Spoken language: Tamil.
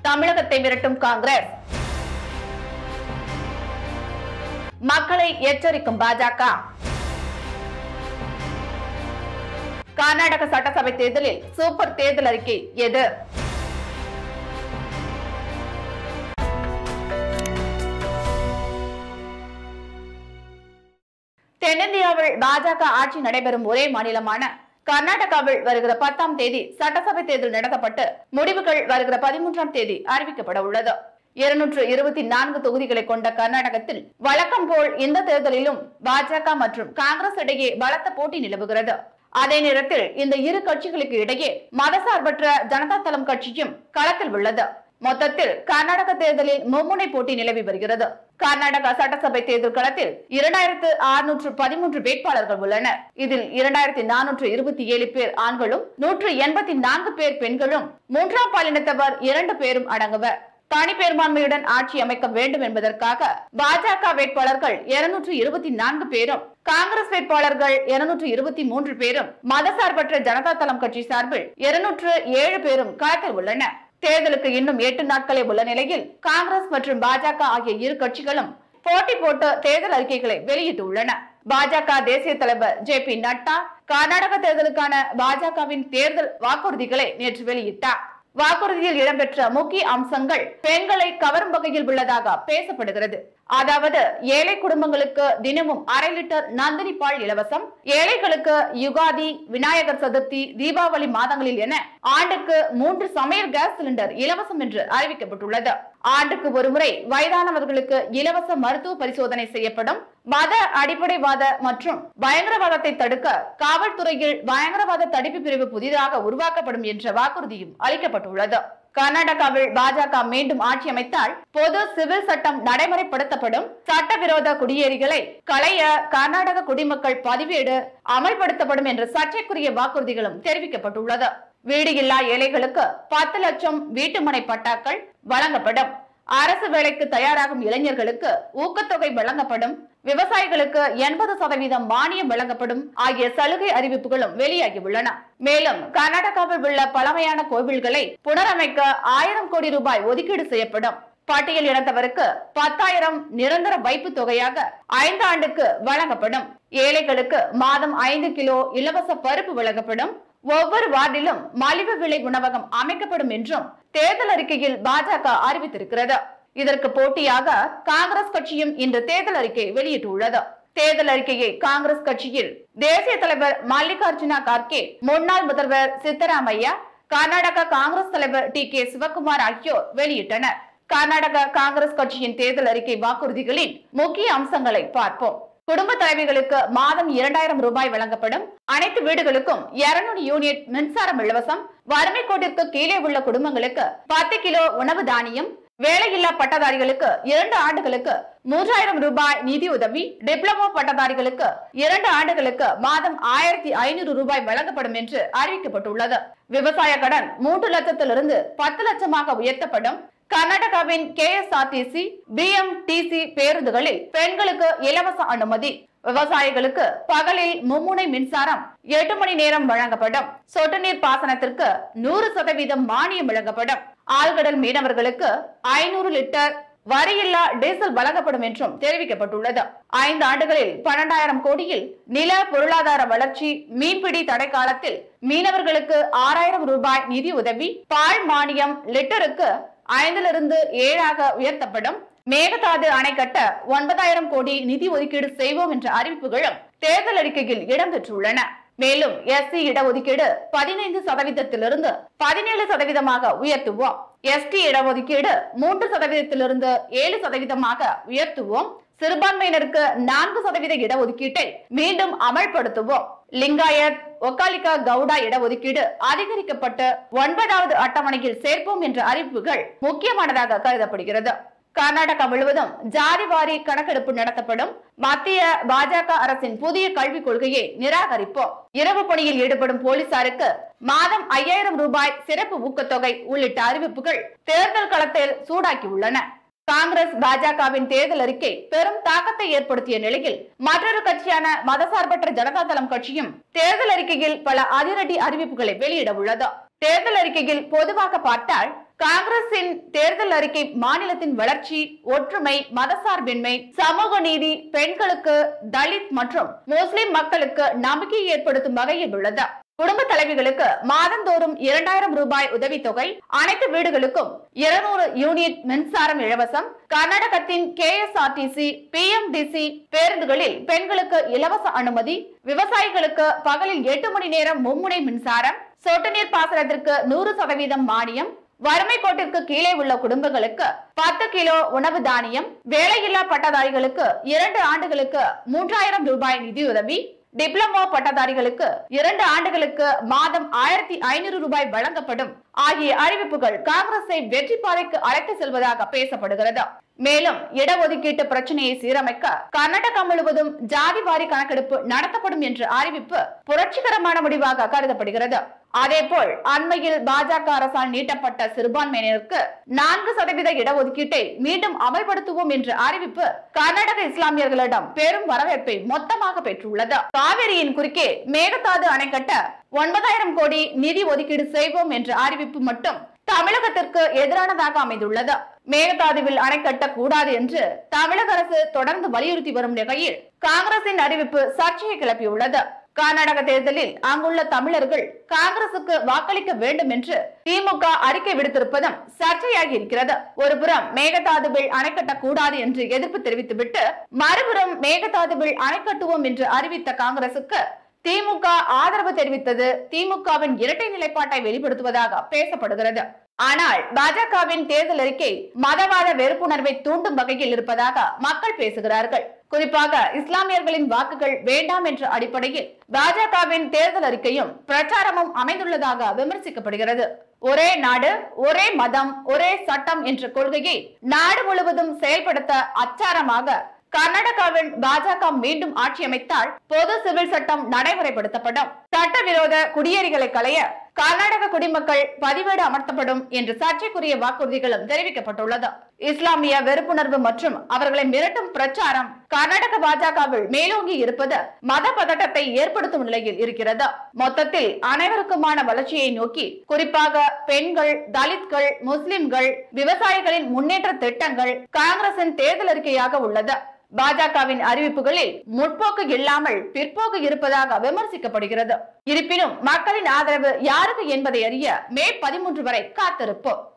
தமிழகத்தை மிரட்டும் காங்கிரஸ், மக்களை எச்சரிக்கும் பாஜக. கர்நாடக சட்டசபை தேர்தலில் சூப்பர் தேர்தல் அறிக்கை எது? தென்னிந்தியாவில் பாஜக ஆட்சி நடைபெறும் ஒரே மாநிலமான கர்நாடகாவில் வருகிற 10ஆம் தேதி சட்டசபை தேர்தல் நடத்தப்பட்டு முடிவுகள் வருகிற 13ஆம் தேதி அறிவிக்கப்பட உள்ளது. 224 தொகுதிகளை கொண்ட கர்நாடகத்தில் வழக்கம் போல் இந்த தேர்தலிலும் பாஜக மற்றும் காங்கிரஸ் இடையே பலத்த போட்டி நிலவுகிறது. அதே நேரத்தில் இந்த இரு கட்சிகளுக்கு இடையே மதசார்பற்ற ஜனதா தளம் கட்சியும் களத்தில் உள்ளது. மொத்தத்தில் கர்நாடக தேர்தலில் மும்முனை போட்டி நிலவி வருகிறது. கர்நாடக சட்டசபை தேர்தல் களத்தில் 2613 வேட்பாளர்கள் உள்ளனர். இதில் 2427 பேர் ஆண்களும் 184 பேர் பெண்களும் 3ஆம் பாலினத்தவர் 2 பேரும் அடங்குவர். தனி பெரும்பான்மையுடன் ஆட்சி அமைக்க வேண்டும் என்பதற்காக பாஜக வேட்பாளர்கள் 224 பேரும், காங்கிரஸ் வேட்பாளர்கள் 223 பேரும், மதசார்பற்ற ஜனதா தளம் கட்சி சார்பில் 207 பேரும் களத்தில் உள்ளனர். தேர்தலுக்கு இன்னும் 8 நாட்களே உள்ள நிலையில் காங்கிரஸ் மற்றும் பாஜக ஆகிய இரு கட்சிகளும் போட்டி போட்டு தேர்தல் அறிக்கைகளை வெளியிட்டுள்ளன. பாஜக தேசிய தலைவர் JP நட்டா கர்நாடக தேர்தலுக்கான பாஜகவின் தேர்தல் வாக்குறுதிகளை நேற்று வெளியிட்டார். வாக்குறுதியில் இடம்பெற்ற முக்கிய அம்சங்கள் பெண்களை கவரும் வகையில் உள்ளதாக பேசப்படுகிறது. அதாவது ஏழை குடும்பங்களுக்கு தினமும் 1/2 லிட்டர் நந்தினி பால் இலவசம், ஏழைகளுக்கு யுகாதி, விநாயகர் சதுர்த்தி, தீபாவளி மாதங்களில் என ஆண்டுக்கு 3 சமையல் கேஸ் சிலிண்டர் இலவசம் என்று அறிவிக்கப்பட்டுள்ளது. ஆண்டுக்கு ஒருமுறை வயதானவர்களுக்கு இலவச மருத்துவ பரிசோதனை செய்யப்படும். மத அடிப்படைவாத மற்றும் பயங்கரவாதத்தை தடுக்க காவல்துறையில் பயங்கரவாத தடுப்பு பிரிவு புதிதாக உருவாக்கப்படும் என்ற வாக்குறுதியும் அளிக்கப்பட்டுள்ளது. கர்நாடகாவில் பாஜக மீண்டும் ஆட்சி அமைத்தால் பொது சிவில் சட்டம் நடைமுறைப்படுத்தப்படும். சட்டவிரோத குடியேறிகளை களைய கர்நாடக குடிமக்கள் பதிவேடு அமல்படுத்தப்படும் என்ற சர்ச்சைக்குரிய வாக்குறுதிகளும் தெரிவிக்கப்பட்டுள்ளது. வீடு இல்லா ஏழைகளுக்கு 10 லட்சம் வீட்டுமனை பட்டாக்கள் வழங்கப்படும். அரசு வேலைக்கு தயாராகும் இளைஞர்களுக்கு ஊக்கத்தொகை வழங்கப்படும். விவசாயிகளுக்கு 80% மானியம் வழங்கப்படும் ஆகிய சலுகை அறிவிப்புகளும் வெளியாகியுள்ளன. மேலும் கர்நாடகாவில் உள்ள பழமையான கோவில்களை புனரமைக்க 1000 கோடி ரூபாய் ஒதுக்கீடு செய்யப்படும். பட்டியல் இனத்தவருக்கு 10,000 நிரந்தர வைப்பு தொகையாக 5 ஆண்டுக்கு வழங்கப்படும். ஏழைகளுக்கு மாதம் 5 கிலோ இலவச பருப்பு வழங்கப்படும். ஒவ்வொரு வார்டிலும் மலிவு விலை உணவகம் அமைக்கப்படும் என்றும் தேர்தல் அறிக்கையில் பாஜக அறிவித்திருக்கிறது. இதற்கு போட்டியாக காங்கிரஸ் கட்சியும் இன்று தேர்தல் அறிக்கை வெளியிட்டுள்ளது. தேர்தல் அறிக்கையை காங்கிரஸ் கட்சியில் தேசிய தலைவர் மல்லிகார்ஜுனா கார்கே, முன்னாள் முதல்வர் சித்தராமையா, கர்நாடக காங்கிரஸ் தலைவர் TK சிவகுமார் ஆகியோர் வெளியிட்டனர். கர்நாடக காங்கிரஸ் கட்சியின் தேர்தல் அறிக்கை வாக்குறுதிகளின் முக்கிய அம்சங்களை பார்ப்போம். குடும்ப தலைவிகளுக்கு மாதம் 2000 ரூபாய் வழங்கப்படும். அனைத்து வீடுகளுக்கும் 200 யூனிட் மின்சாரம் இலவசம். வறுமை கோட்டிற்கு கீழே உள்ள குடும்பங்களுக்கு 10 கிலோ உணவு தானியம். வேலையில்லா பட்டதாரிகளுக்கு 2 ஆண்டுகளுக்கு 3000 ரூபாய் நிதி உதவி. டிப்ளமோ பட்டதாரிகளுக்கு 2 ஆண்டுகளுக்கு மாதம் 1500 ரூபாய் வழங்கப்படும் என்று அறிவிக்கப்பட்டுள்ளது. விவசாய கடன் 3 லட்சத்திலிருந்து 10 லட்சமாக உயர்த்தப்படும். கர்நாடகாவின் KSRTC, BMTC பேருந்துகளில் பெண்களுக்கு இலவச அனுமதி. விவசாயிகளுக்கு பகலில் மும்முனை மின்சாரம் 8 மணி நேரம் வழங்கப்படும். சொட்டு நீர் பாசனத்திற்கு 100% மானியம் வழங்கப்படும். ஆழ்கடல் மீனவர்களுக்கு 500 லிட்டர் வரியில்லா டீசல் வழங்கப்படும் என்றும் தெரிவிக்கப்பட்டுள்ளது. 5 ஆண்டுகளில் 12,000 கோடியில் நில பொருளாதார வளர்ச்சி. மீன்பிடி தடை காலத்தில் மீனவர்களுக்கு 6000 ரூபாய் நிதி உதவி. பால் மானியம் லிட்டருக்கு 5லிருந்து 7 உயர்த்தப்படும். மேகதாது அணை கட்ட 9000 கோடி நிதி ஒதுக்கீடு செய்வோம் என்ற அறிவிப்புகளும் தேர்தல் அறிக்கையில் இடம்பெற்றுள்ளன. மேலும் SC இடஒதுக்கீடு 15%லிருந்து 17% உயர்த்துவோம். ST இடஒதுக்கீடு 3%லிருந்து 7% உயர்த்துவோம். சிறுபான்மையினருக்கு 4% இடஒதுக்கீட்டை மீண்டும் அமல்படுத்துவோம். லிங்காயத், ஒக்காலிகா கவுடா இடஒதுக்கீடு அதிகரிக்கப்பட்டு 9வது அட்டவணையில் சேர்ப்போம் என்ற அறிவிப்புகள் முக்கியமானதாக கருதப்படுகிறது. கர்நாடகா முழுவதும் ஜாதிவாரி கணக்கெடுப்பு நடத்தப்படும். மத்திய பாஜக அரசின் புதிய கல்விக் கொள்கையை நிராகரிப்போம். இரவு பணியில் ஈடுபடும் போலீசாருக்கு மாதம் 5000 ரூபாய் சிறப்பு ஊக்கத்தொகை உள்ளிட்ட அறிவிப்புகள் தேர்தல் களத்தில் சூடாக்கியுள்ளன. காங்கிரஸ் பாஜகவின் தேர்தல் அறிக்கை பெரும் தாக்கத்தை ஏற்படுத்திய நிலையில் மற்றொரு கட்சியான மதசார்பற்ற ஜனதா தளம் கட்சியும் தேர்தல் அறிக்கையில் பல அதிரடி அறிவிப்புகளை வெளியிட உள்ளது. தேர்தல் அறிக்கையில் பொதுவாக பார்த்தால் காங்கிரசின் தேர்தல் அறிக்கை மாநிலத்தின் வளர்ச்சி, ஒற்றுமை, மதசார்பின்மை, சமூக நீதி, பெண்களுக்கு, தலித் மற்றும் முஸ்லிம் மக்களுக்கு நம்பிக்கையை ஏற்படுத்தும் வகையில் உள்ளது. குடும்ப தலைவிகளுக்கு மாதந்தோறும் 2000 ரூபாய் உதவித்தொகை, அனைத்து வீடுகளுக்கும் 200 யூனிட் மின்சாரம் இலவசம், கர்நாடகத்தின் KSRTC, PMDC பேருந்துகளில் பெண்களுக்கு இலவச அனுமதி, விவசாயிகளுக்கு பகலில் 8 மணி நேரம் மும்முனை மின்சாரம், சொட்டு நீர் பாசனத்திற்கு 100% மானியம், வறுமை கோட்டிற்கு கீழே உள்ள குடும்பங்களுக்கு 10 கிலோ உணவு தானியம், வேலையில்லா பட்டதாரிகளுக்கு 2 ஆண்டுகளுக்கு 3000 ரூபாய் நிதியுதவி, டிப்ளமோ பட்டதாரிகளுக்கு 2 ஆண்டுகளுக்கு மாதம் 1500 ரூபாய் வழங்கப்படும் ஆகிய அறிவிப்புகள் காங்கிரஸை வெற்றி பாதைக்கு அழைத்து செல்வதாக பேசப்படுகிறது. மேலும் இடஒதுக்கீட்டு பிரச்சனையை சீரமைக்க கர்நாடகா முழுவதும் ஜாதிவாரி கணக்கெடுப்பு நடத்தப்படும் என்ற அறிவிப்பு புரட்சிகரமான முடிவாக கருதப்படுகிறது. அதேபோல் அண்மையில் பாஜக அரசால் நீட்டப்பட்ட சிறுபான்மையினருக்கு 4% இடஒதுக்கீட்டை மீண்டும் அமல்படுத்துவோம் என்ற அறிவிப்பு கர்நாடக இஸ்லாமியர்களிடம் பெரும் வரவேற்பை மொத்தமாக பெற்றுள்ளது. காவிரியின் குறுக்கே மேகதாது அணை கட்ட 9000 கோடி நிதி ஒதுக்கீடு செய்வோம் என்ற அறிவிப்பு மட்டும் தமிழகத்திற்கு எதிரானதாக அமைந்துள்ளது. மேகதாதுவில் அணை கட்டக்கூடாது என்று தமிழக அரசு தொடர்ந்து வலியுறுத்தி வரும் நிலையில் காங்கிரசின் அறிவிப்பு சர்ச்சையை கிளப்பியுள்ளது. கர்நாடக தேர்தலில் அங்குள்ள தமிழர்கள் காங்கிரசுக்கு வாக்களிக்க வேண்டும் என்று திமுக அறிக்கை விடுத்திருப்பதும் சர்ச்சையாகி இருக்கிறது. ஒருபுறம் மேகதாதுவில் அணை கட்டக்கூடாது என்று எதிர்ப்பு தெரிவித்துவிட்டு மறுபுறம் மேகதாதுவில் அணை கட்டுவோம் என்று அறிவித்த காங்கிரசுக்கு திமுக ஆதரவு தெரிவித்தது திமுகவின் இரட்டை நிலைப்பாட்டை வெளிப்படுத்துவதாக பேசப்படுகிறது. ஆனால் பாஜகவின் தேர்தல் அறிக்கை மதவாத வெறுப்புணர்வை தூண்டும் வகையில் இருப்பதாக மக்கள் பேசுகிறார்கள். குறிப்பாக இஸ்லாமியர்களின் வாக்குகள் வேண்டாம் என்ற அடிப்படையில் பாஜகவின் தேர்தல் அறிக்கையும் பிரச்சாரமும் அமைந்துள்ளதாக விமர்சிக்கப்படுகிறது. ஒரே நாடு, ஒரே மதம், ஒரே சட்டம் என்ற கொள்கையை நாடு முழுவதும் செயல்படுத்த அச்சாரமாக கர்நாடகாவில் பாஜக மீண்டும் ஆட்சி அமைத்தால் பொது சிவில் சட்டம் நடைமுறைப்படுத்தப்படும், சட்டவிரோத குடியேறிகளை களைய கர்நாடக குடிமக்கள் பதிவேடு அமர்த்தப்படும் என்று சர்ச்சைக்குரிய வாக்குறுதிகளும் தெரிவிக்கப்பட்டுள்ளது. இஸ்லாமிய வெறுப்புணர்வு மற்றும் அவர்களை மிரட்டும் பிரச்சாரம் கர்நாடக பாஜகவில் மேலோங்கி இருப்பது மத பதட்டத்தை ஏற்படுத்தும் நிலையில் இருக்கிறது. மொத்தத்தில் அனைவருக்குமான வளர்ச்சியை நோக்கி குறிப்பாக பெண்கள், தலித்கள், முஸ்லிம்கள், விவசாயிகளின் முன்னேற்ற திட்டங்கள் காங்கிரசின் தேர்தல் அறிக்கையாக உள்ளது. பாஜகவின் அறிவிப்புகளில் முற்போக்கு இல்லாமல் பிற்போக்கு இருப்பதாக விமர்சிக்கப்படுகிறது. இருப்பினும் மக்களின் ஆதரவு யாருக்கு என்பதை அறிய மே 13 வரை காத்திருப்போம்.